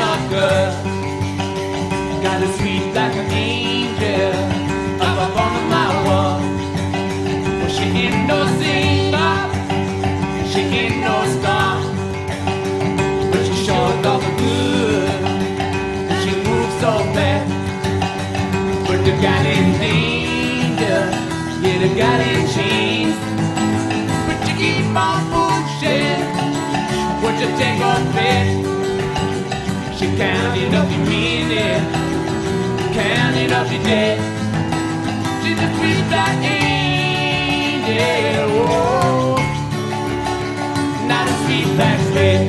not good. Got a sweet like an angel up on my wall. Well, she ain't no singer, she ain't no star, but she sure got the good. She moves so fast, but the got in danger, yeah, the got in chains. But you keep on pushing, what you take on faith. She counting up your minute, counting up your day. She's a sweet black angel, oh, not a sweet black slave.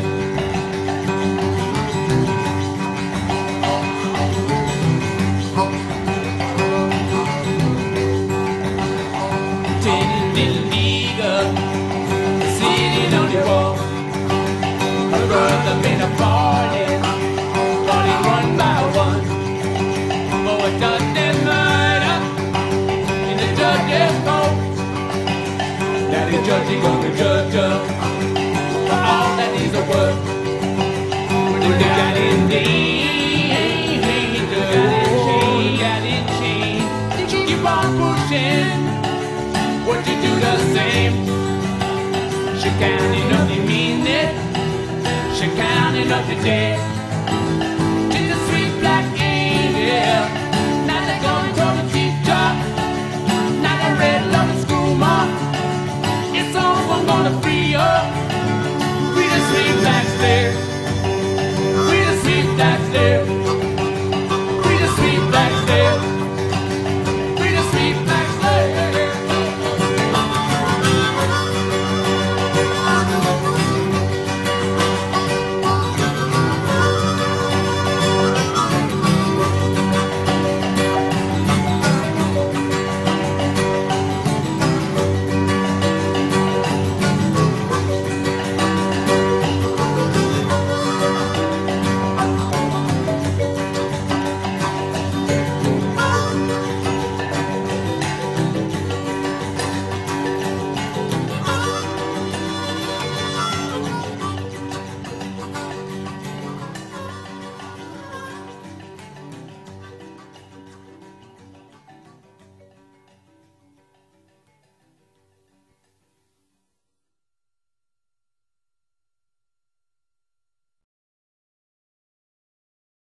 Tiny little eagle sitting on the wall. Her brother made a party. One by one, for a judge's murder in the judge's court. Now the judge is gonna judge her for all that is a word. But they got in danger, got in chain. Keep on pushing, what you do the same. She counting up the minute, she counting up the day.